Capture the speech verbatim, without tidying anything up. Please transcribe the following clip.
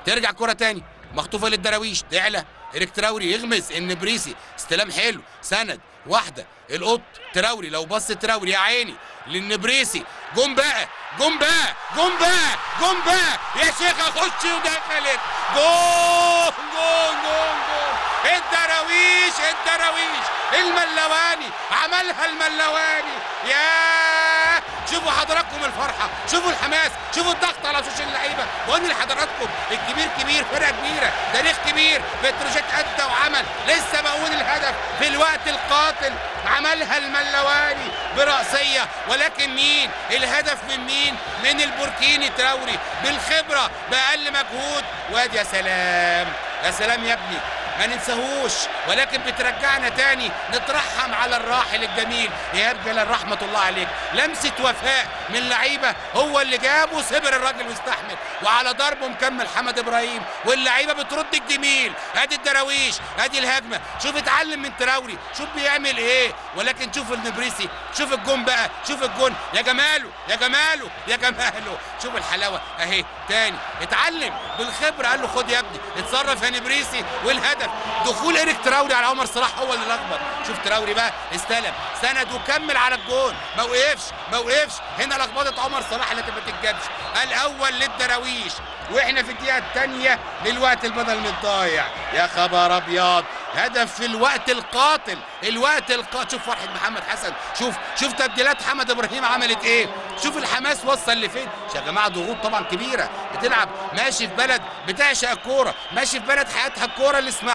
ترجع كرة تاني مخطوفة للدراويش، تعلى إيريك تراوري يغمز النبريسي، استلام حلو، سند واحدة القط تراوري، لو بص تراوري يا عيني للنبريسي، جون بقى جون بقى جون بقى جون بقى يا شيخ اخش ودخلت جون جون جون جون الدراويش الدراويش الملواني عملها الملواني. ياه شوفوا حضراتكم الفرحه، شوفوا الحماس، شوفوا الضغط على وشوش اللعيبه. بقول لحضراتكم الكبير كبير، فرقه كبيره، تاريخ كبير، بتروجيت ادى وعمل. لسه بقول الهدف في الوقت القاتل عملها الملواني برأسيه، ولكن مين الهدف؟ من مين؟ من البوركيني تراوري بالخبره باقل مجهود. وادي يا سلام يا سلام يا ابني ما ننساهوش، ولكن بترجعنا تاني نترحم على الراحل الجميل ايهاب جلال رحمه الله عليك. لمسه وفاء من لعيبه هو اللي جابه، صبر الراجل واستحمل، وعلى ضربه مكمل حمد ابراهيم، واللعيبه بترد الجميل. ادي الدراويش ادي الهجمه، شوف اتعلم من تراوري، شوف بيعمل ايه. ولكن شوف النبريسي، شوف الجون بقى، شوف الجون يا جماله يا جماله يا جماله، شوف الحلاوه اهي تاني. اتعلم بالخبره، قال له خد يا ابني اتصرف يا نبريسي. والهدف دخول إيريك تراوري على عمر صلاح هو اللي لخبط. شوف تراوري بقى استلم سند وكمل على الجون، ما وقفش ما وقفش. هنا لخبطه عمر صلاح لكن ما تتجابش. الاول للدراويش واحنا في الدقيقه الثانيه للوقت البدل متضايع. يا خبر ابيض، هدف في الوقت القاتل، الوقت القاتل. شوف فرحه محمد حسن، شوف شوف تبديلات حمد ابراهيم عملت ايه، شوف الحماس وصل لفين. يا جماعه ضغوط طبعا كبيره، بتلعب ماشي في بلد بتعشق الكوره، ماشي في بلد حياتها الكوره اللي اسمها